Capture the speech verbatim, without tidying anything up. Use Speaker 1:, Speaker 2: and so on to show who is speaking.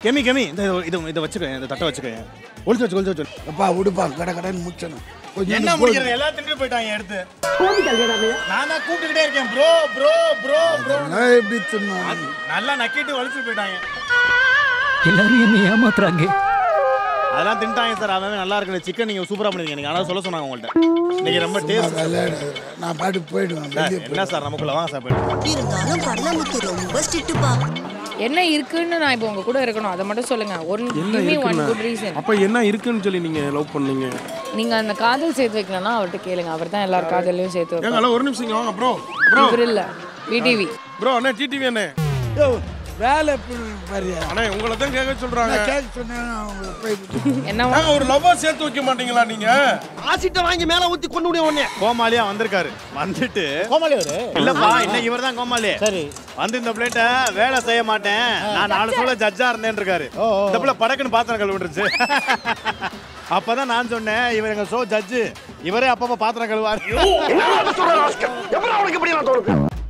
Speaker 1: கெமி கெமி இந்த இது இதை வச்சுக்க இந்த தட்டை வச்சுக்க ஒளிச்சு வச்சு ஒளிச்சு வச்சு
Speaker 2: அப்பா விடுப்பா கடை கடைன்னு முடிச்சணும்
Speaker 1: என்ன முடிக்கிறது எல்லாம் திண்டு போயிட்டாங்க எடுத்து நான் தான் கூப்பிட்டுக்கிட்டே இருக்கேன் ப்ரோ ப்ரோ ப்ரோ ப்ரோ
Speaker 2: எப்படி சொன்னாங்க
Speaker 1: நல்லா நக்கிட்டு ஒளிச்சு போயிட்டாங்க
Speaker 3: எல்லாரும் என்ன ஏமாத்துறாங்க
Speaker 1: அதெல்லாம் தின்ட்டாங்க சார் அவன் நல்லா இருக்கு சிக்கன் நீங்க சூப்பரா பண்ணிருக்கீங்க நீங்க அதனால சொல்ல சொன்னாங்க உங்கள்ட்ட இன்னைக்கு ரொம்ப டேஸ்ட்
Speaker 2: நான் பாட்டு போயிடுவேன்
Speaker 1: என்ன சார் நமக்குள்ள வாங்க சார் போயிடுவோம்
Speaker 4: இருந்தாலும் பரலமுத்து ரொம்ப ஸ்ட்ரிக்ட்டுப்பா
Speaker 5: என்ன இருக்குன்னு நான் இப்போ உங்க கூட இருக்கணும் அதை மட்டும் சொல்லுங்க one give me one good reason
Speaker 6: அப்ப என்ன இருக்குன்னு சொல்லி நீங்க லவ் பண்ணீங்க
Speaker 5: நீங்க அந்த காதல் சேர்த்து வைக்கணும்னா அவர்கிட்ட கேளுங்க அவர் தான் எல்லார் காதலையும் சேர்த்து வைப்பார்
Speaker 6: ஏங்க ஒரு நிமிஷம் வாங்க ப்ரோ ப்ரோ
Speaker 5: இவர் இல்ல விடிவி
Speaker 6: ப்ரோ அண்ணா ஜிடிவி அண்ணே
Speaker 2: வேலை பாரியா
Speaker 6: அண்ணே உங்களை தான் கேட்க சொல்றாங்க
Speaker 2: கேட்க சொன்னேன் அவங்க போய்
Speaker 5: என்னவா
Speaker 6: ஒரு லவ்வர் சேர்த்து வைக்க மாட்டீங்களா நீங்க
Speaker 7: ஆசிட்ட வாங்கி மேல ஊத்தி கொண்டு விடுங்க உடனே
Speaker 1: கோமாளியா வந்திருக்காரு வந்துட்டு
Speaker 7: கோமாளி அவரு
Speaker 1: இல்லப்பா இன்னைக்கு இவர் தான் கோமாளி
Speaker 7: சரி
Speaker 1: வந்து இந்த பிளேட்ட வேலை செய்ய மாட்டேன் நான் நாலு சொல்ல ஜட்ஜா இருந்தேன்னு இருக்காரு இந்த பிள்ளை படக்குன்னு பாத்திரம் கழுவிட்டுருச்சு அப்பதான் நான் சொன்னேன் இவர் எங்க ஷோ ஜட்ஜு இவரே அப்பப்ப பாத்திரம் கழுவாரு
Speaker 7: அவனுக்கு எப்படி தோணுது